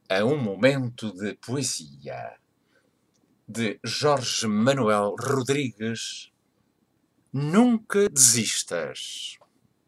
a um momento de poesia de Jorge Manuel Rodrigues. Nunca desistas.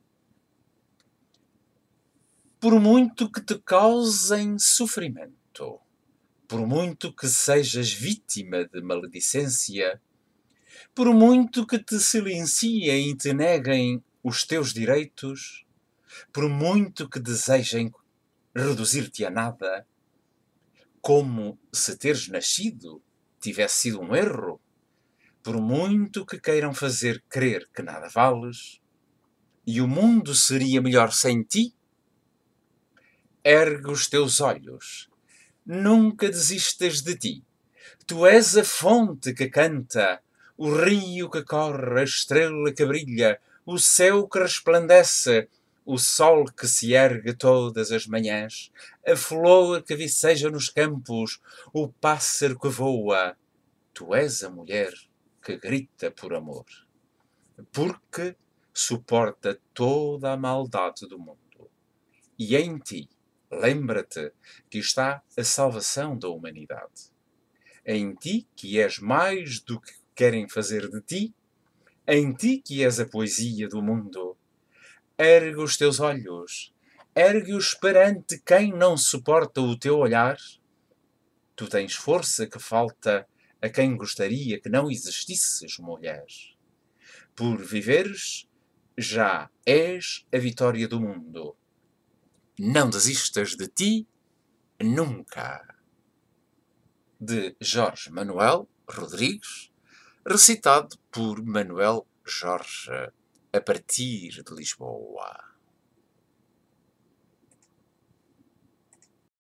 Por muito que te causem sofrimento, por muito que sejas vítima de maledicência, por muito que te silenciem e te neguem os teus direitos, por muito que desejem reduzir-te a nada, como se teres nascido tivesse sido um erro, por muito que queiram fazer crer que nada vales, e o mundo seria melhor sem ti, ergue os teus olhos, nunca desistas de ti. Tu és a fonte que canta, o rio que corre, a estrela que brilha, o céu que resplandece, o sol que se ergue todas as manhãs, a flor que viceja nos campos, o pássaro que voa. Tu és a mulher que grita por amor, porque suporta toda a maldade do mundo. E em ti, lembra-te que está a salvação da humanidade. Em ti, que és mais do que querem fazer de ti, em ti que és a poesia do mundo, ergue os teus olhos, ergue-os perante quem não suporta o teu olhar. Tu tens força que falta a quem gostaria que não existisses, mulher. Por viveres, já és a vitória do mundo. Não desistas de ti nunca. De Jorge Manuel Rodrigues, recitado por Manuel Jorge, a partir de Lisboa.